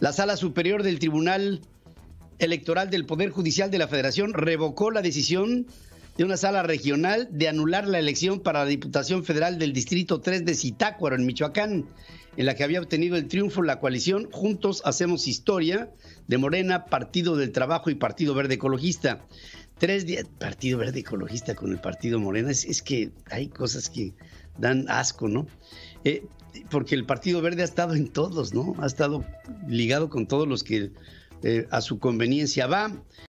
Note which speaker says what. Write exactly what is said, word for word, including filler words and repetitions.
Speaker 1: La Sala Superior del Tribunal Electoral del Poder Judicial de la Federación revocó la decisión de una sala regional de anular la elección para la Diputación Federal del Distrito tres de Zitácuaro, en Michoacán, en la que había obtenido el triunfo la coalición Juntos Hacemos Historia de Morena, Partido del Trabajo y Partido Verde Ecologista. Tres días, Partido Verde Ecologista con el Partido Morena, es, es que hay cosas que dan asco, ¿no? Eh, porque el Partido Verde ha estado en todos, ¿no? Ha estado ligado con todos los que eh, a su conveniencia va.